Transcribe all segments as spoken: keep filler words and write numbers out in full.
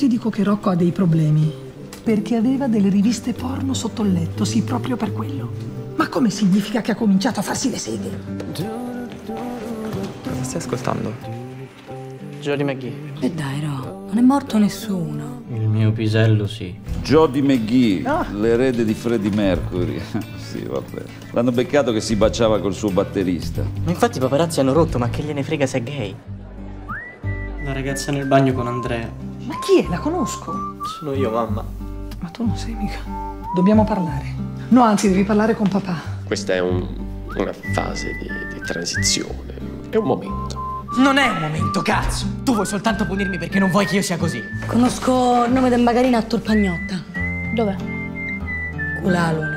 ti dico che Rocco ha dei problemi. Perché aveva delle riviste porno sotto il letto, sì, proprio per quello. Ma come significa che ha cominciato a farsi le seghe? Cosa stai ascoltando? Jody McGee. E dai, Ro, non è morto nessuno. Il mio pisello sì. Jody McGee, Ah. l'erede di Freddie Mercury. Sì, vabbè. L'hanno beccato che si baciava col suo batterista. Ma infatti i paparazzi hanno rotto, ma che gliene frega se è gay? La ragazza nel bagno con Andrea. Ma chi è? La conosco. Sono io, mamma. Ma tu non sei mica. Dobbiamo parlare. No, anzi, devi parlare con papà. Questa è un, una fase di, di transizione, è un momento. Non è un momento, cazzo! Tu vuoi soltanto punirmi perché non vuoi che io sia così. Conosco il nome del Magarina a Torpagnotta. Dov'è? Quella la luna.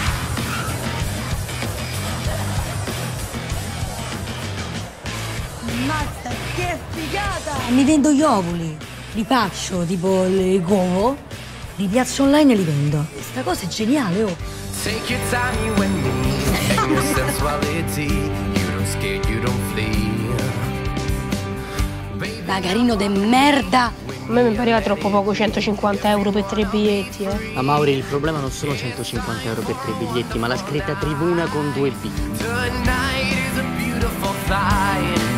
Ammazza, che figata! Mi vendo gli ovuli. Li faccio, tipo il covo. Li piazzo online e li vendo. Questa cosa è geniale, oh! Take your time, you and me, and your sensuality. You don't scare, you don't flee. Magarino de merda! A me mi pareva troppo poco centocinquanta euro per tre biglietti, eh. Ma Mauri, il problema non sono centocinquanta euro per tre biglietti, ma la scritta tribuna con due B. Tonight is a beautiful sight.